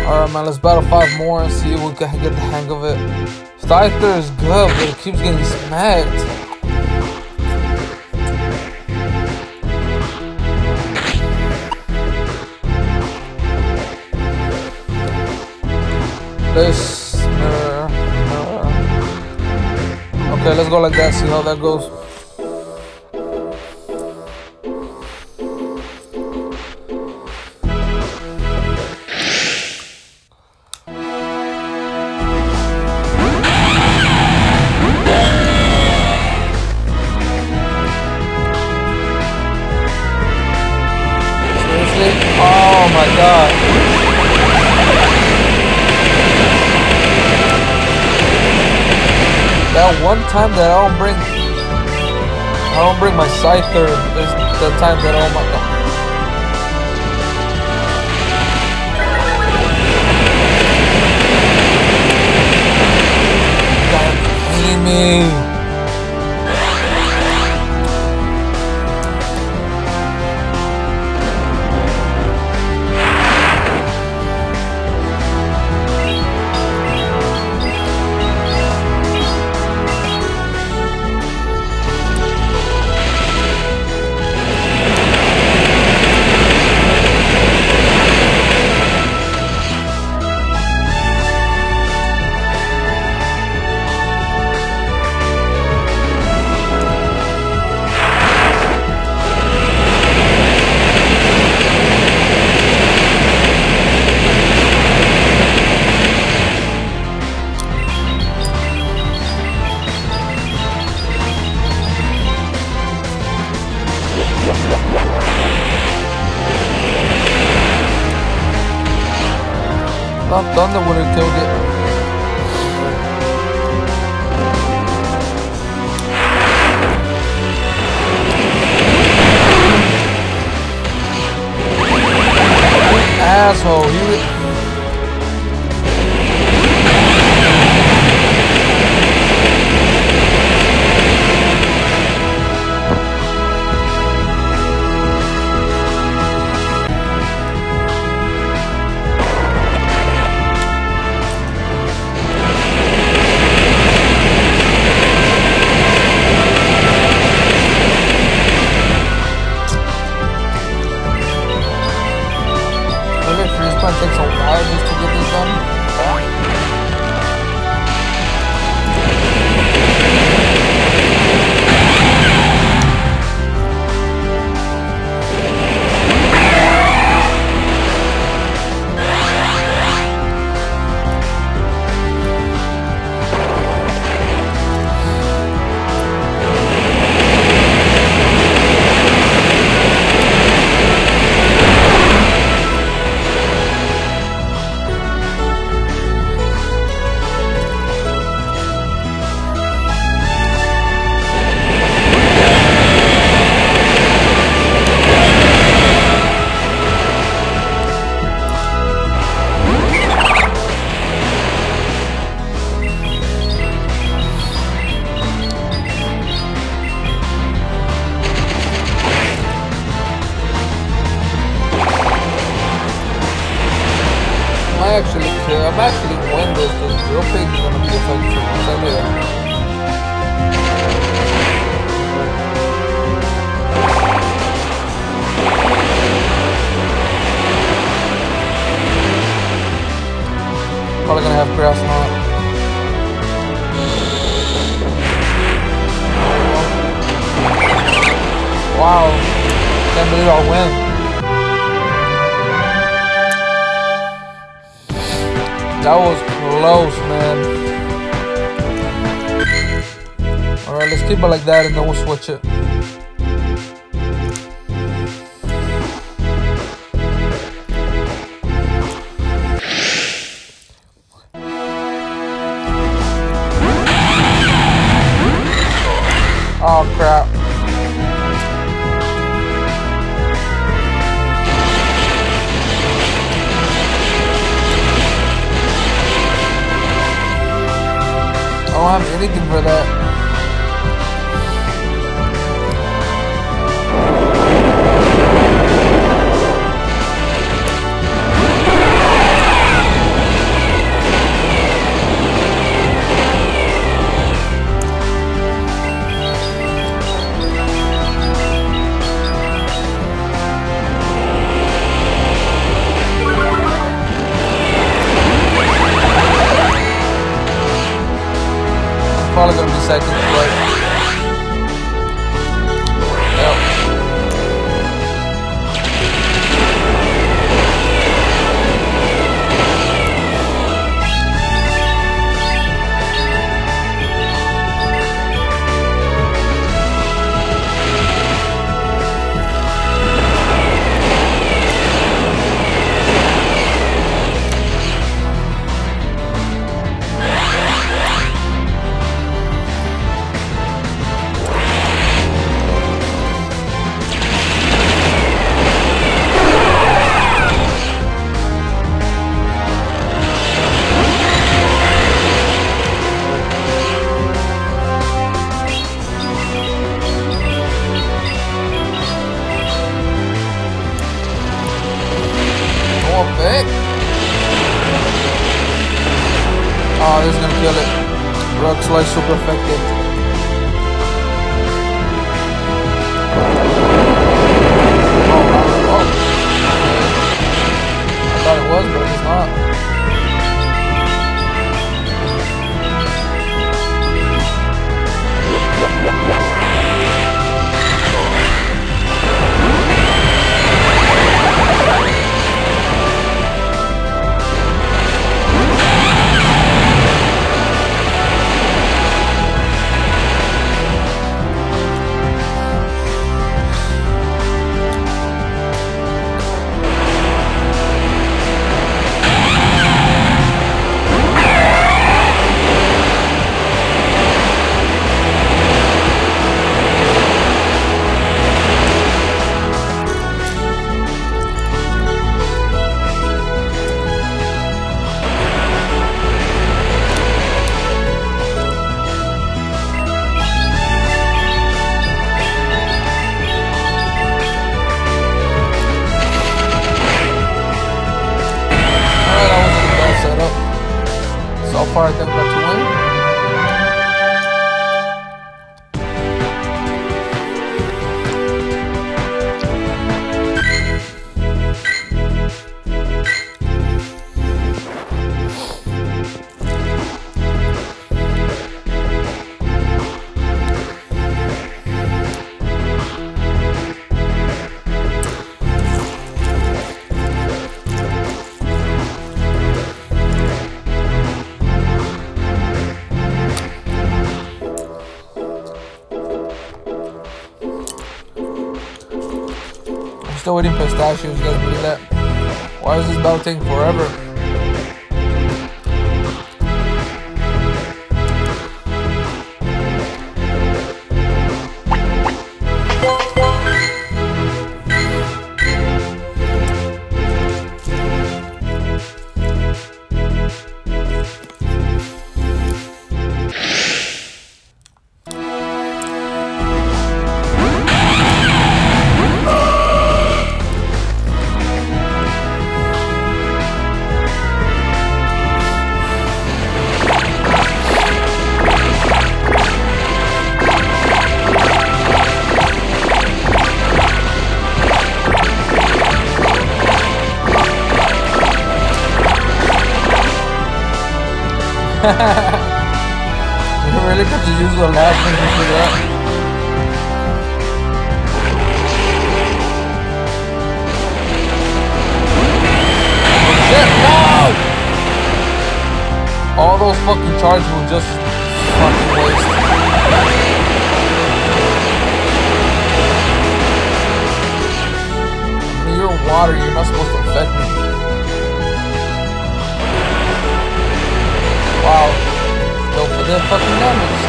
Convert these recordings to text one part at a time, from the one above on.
Alright, man, let's battle 5 more and see if we can get the hang of it. Scyther is good, but it keeps getting smacked. Okay, let's go like that, see how that goes. Seriously? Oh my god. That one time that I don't bring my Scyther is the time that, oh my god. God, you're kidding me. Thought Thunder would have killed it. Asshole, you. It takes a while just to get this done. I'm actually win this because real pig is gonna be effective. Probably gonna have grass on it. Wow, can't believe I'll win. That was close, man. Alright, let's keep it like that and then we'll switch it. Oh crap. I don't have anything for that. Oh, this is gonna kill it. Rock Slide super effective. Oh, I thought it was, but it's not. So far, I think I'm about to win. Still waiting pistachios, you guys believe that? Why is this battle taking forever? You really got to use the last thing to figure out. Shit, no! All those fucking charges were just fucking waste. I mean, you're water, you're not supposed to affect me. Wow, still for the fucking damage.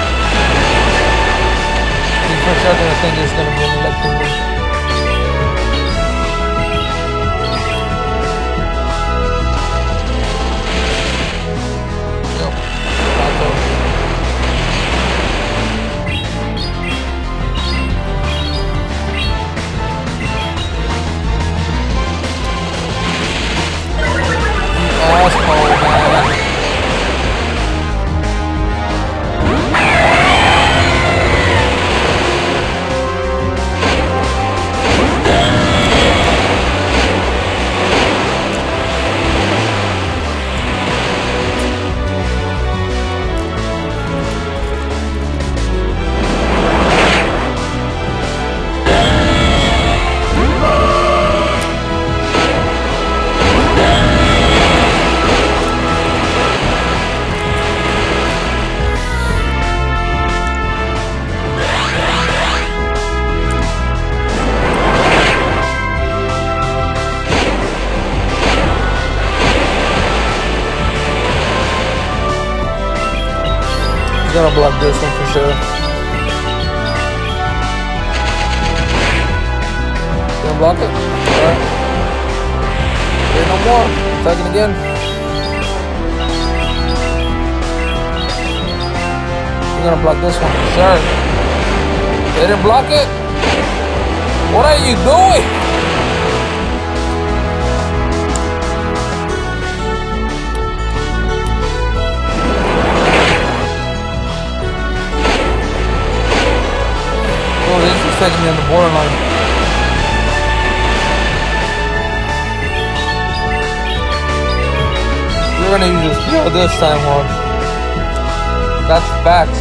He's for sure gonna think it's gonna be an electric move. Yep, asshole, man. Gonna block this one for sure. Gonna block it? Alright. Wait, no more. Attacking again. You're gonna block this one for sure. They didn't block it? What are you doing? They're gonna use this heal this time, watch. That's facts.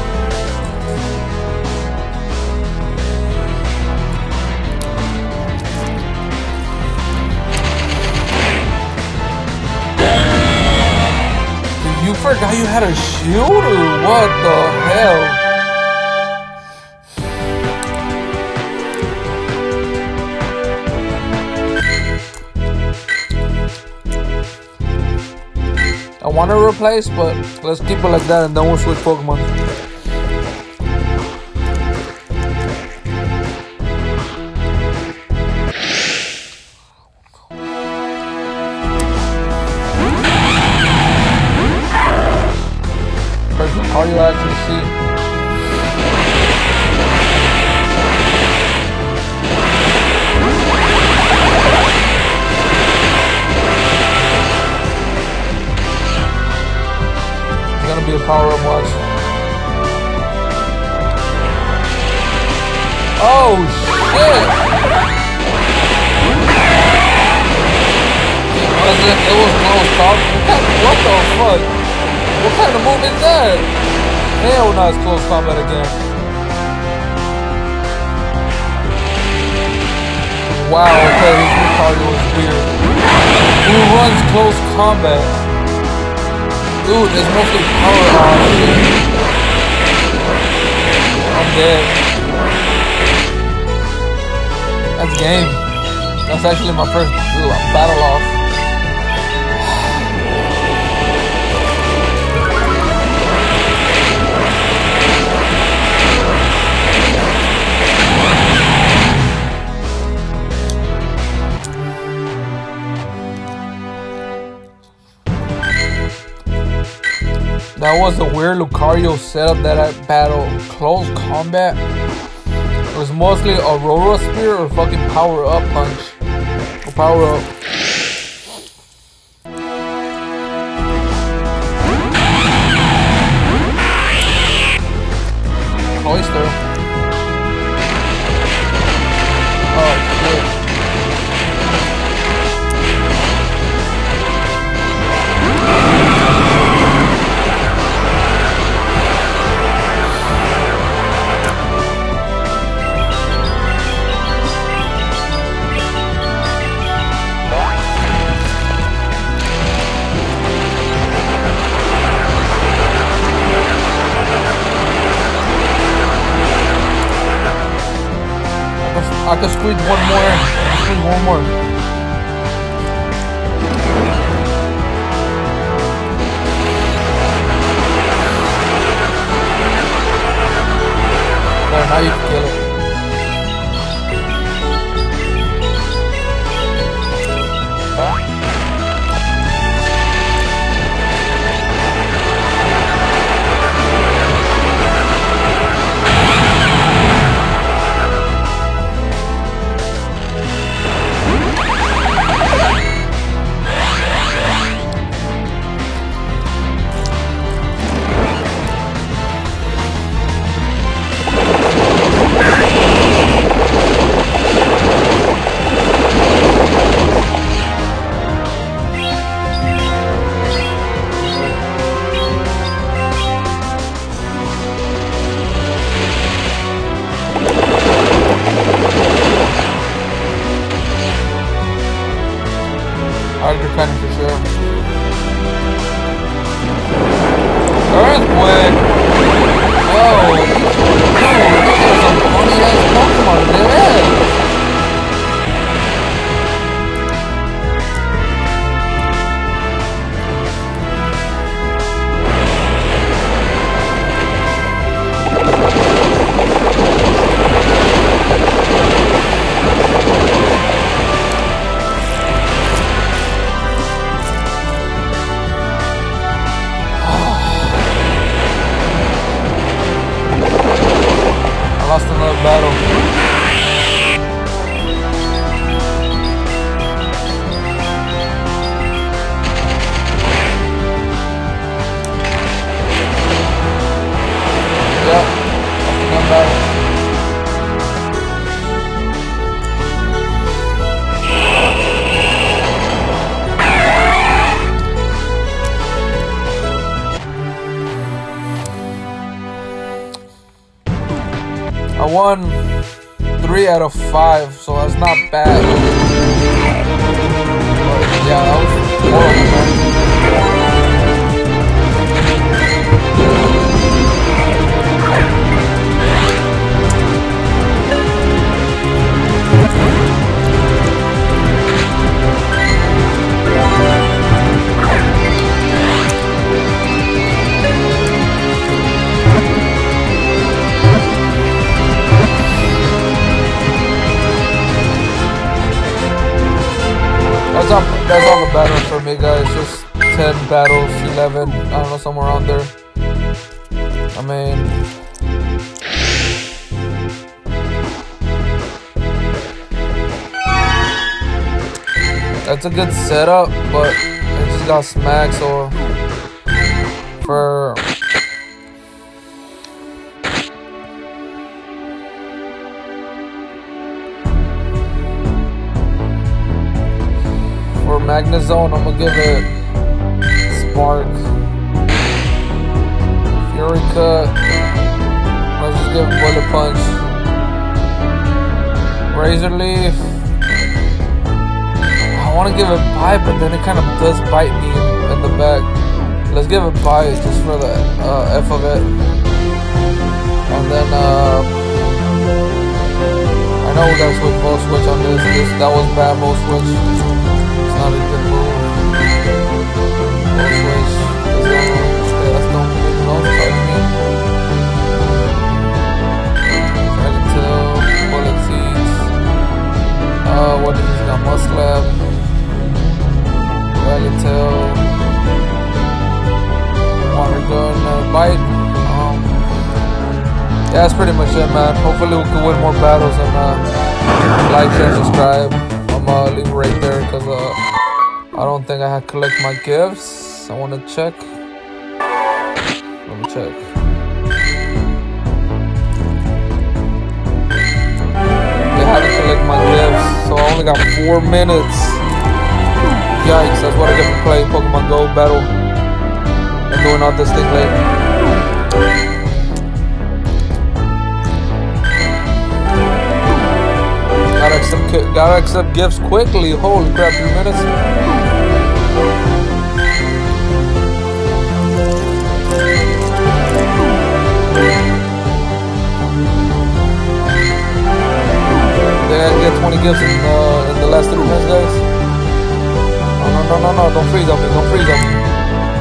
Dude, you forgot you had a shield or what the hell? I want to replace, but let's keep it like that and then we'll switch Pokemon. First, how do you actually see? Be a power up, watch. Oh shit! It was close talk. What the fuck? What kind of move is that? Hell no, it's close combat again. Wow, okay, his Lucario is weird. Who runs close combat? Dude, it's mostly power off shit. I'm dead. That's game. That's actually my first battle off. That was a weird Lucario setup that I battled close combat. It was mostly a Aurora Spear or fucking power up punch. Or power up. Oyster. Oh shit. I can squeeze one more. I can squeeze one more. There, now you can kill it. Kind of for sure. Earthquake! Oh! Dude, these are some funny ass Pokemon, there is! Lost another battle. won 3 out of 5, so that's not bad. But yeah, that was horrible, man. That's all the battles for me, guys. Just 10 battles, 11, I don't know, somewhere around there. I mean, that's a good setup, but I just got smacked, so for Magnezone, I'm gonna give it Spark. Fury Cut, let's just give it Bullet Punch. Razor Leaf, I want to give it Bite, but then it kind of does bite me in the back. Let's give it Bite just for the F of it. And then I know we gotta switch Volt Switch on this. That was bad Volt Switch. Not a good move. Volt Switch. Let's go. Dragon Tail. Bullet Seeds. What did he got? Musclap. Dragon Tail. Water Gun. Bite. Yeah, that's pretty much it, man. Hopefully we can win more battles and like, share, subscribe. I'm gonna leave it right there because I don't think I have collect my gifts. I want to check. Let me check. They haven't collect my gifts, so I only got 4 minutes. Yikes! That's what I get for playing Pokemon Go battle and doing all this thing late. Gotta accept gifts quickly. Holy crap, 3 minutes. Did I get 20 gifts in the last 3 minutes, guys? No, don't freeze on me, don't freeze on me.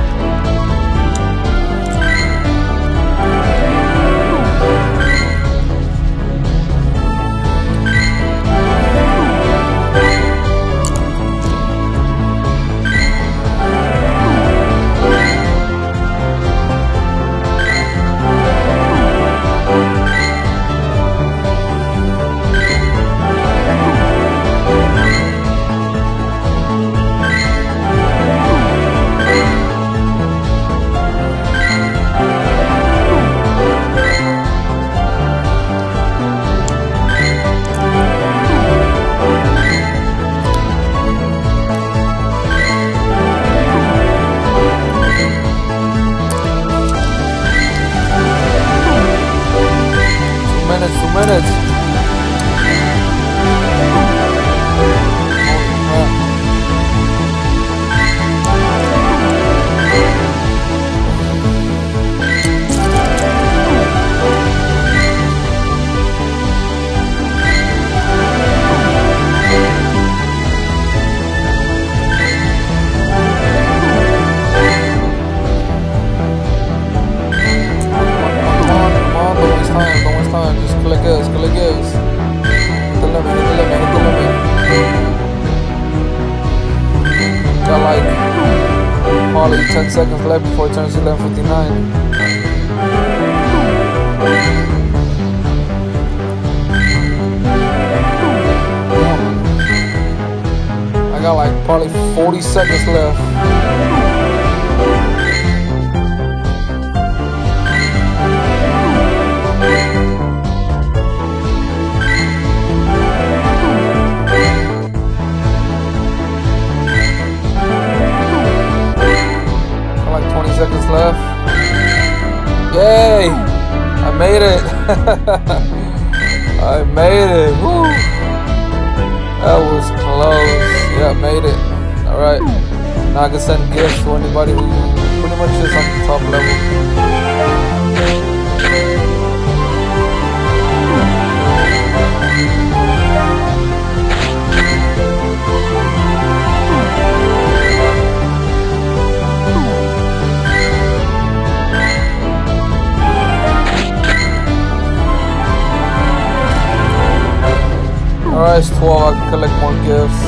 Minutes. Probably 10 seconds left before it turns 11:59. I got like probably 40 seconds left. Seconds left. Yay! I made it. I made it. Woo. That was close. Yeah, I made it. Alright. Now I can send gifts to anybody who pretty much is on the top level. Alright, it's 12. I can collect more gifts.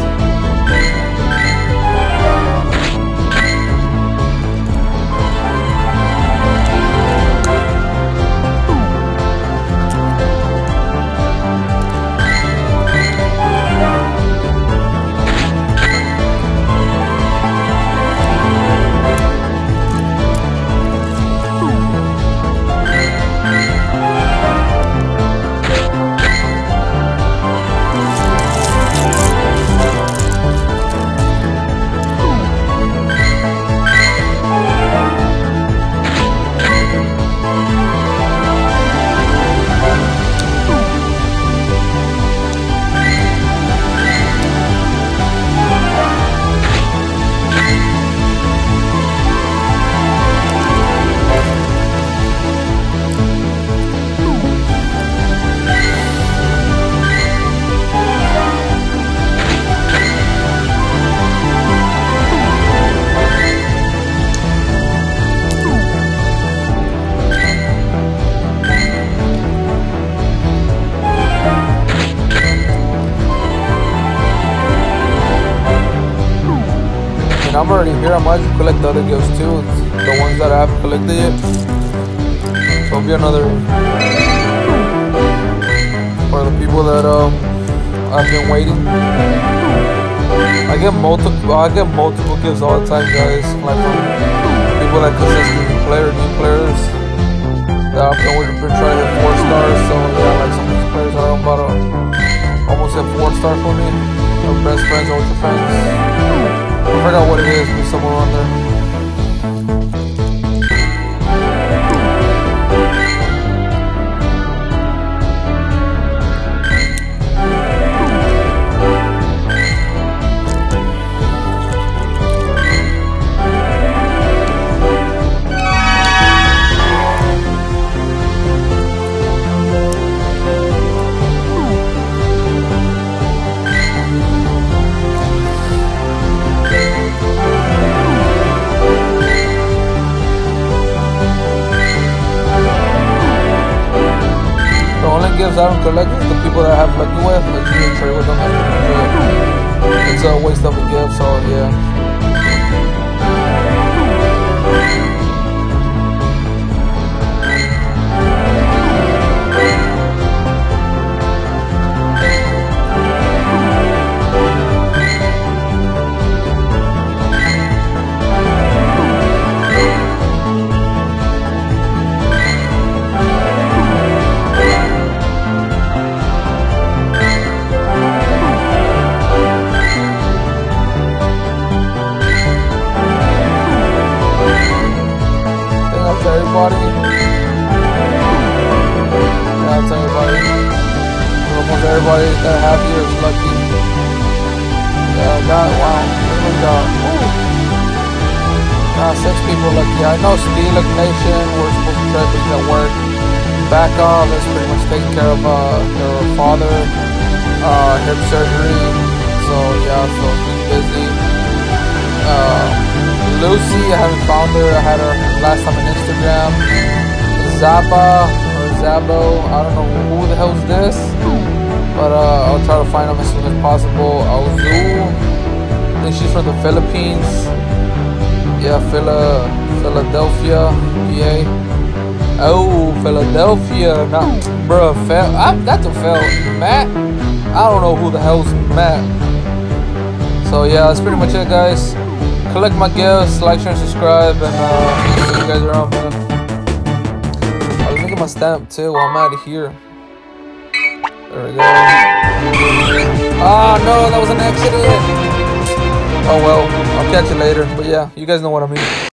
I'm already here. I might collect the other gifts too, the ones that I haven't collected yet. So it'll be another for the people that I've been waiting. I get multiple gifts all the time, guys. Like from people that consistently play or new players that I've been trying to get 4 stars. So yeah, like some of these players are about to almost get 4 stars for me. Or best friends, ultra friends. I forgot what it is, but somewhere on there. Gifts I don't collect is the people that I have lucky with. I usually trade with them. It's a waste of a gift, so yeah. Everybody, yeah, I'll tell everybody. Almost everybody that I have here is lucky. Yeah, I got, wow, we got 6 people lucky. I know Steel Nation, we're supposed to try, but he's at work. Back off is pretty much taking care of their father, hip surgery. So yeah, so he's busy. Lucy, I haven't found her. I had her last time on Instagram. Zaba or Zabo, I don't know who the hell is this, but I'll try to find them as soon as possible. Alzu, I think she's from the Philippines. Yeah, Philadelphia, PA. Oh, Philadelphia. Nah, bro, that's a fail. Matt, I don't know who the hell's Matt. So yeah, that's pretty much it, guys. Collect my gifts, like, share, and subscribe, and see you guys around, man. I was making my stamp too while I'm out of here. There we go. Ah, no, that was an accident. Oh well, I'll catch you later. But yeah, you guys know what I mean.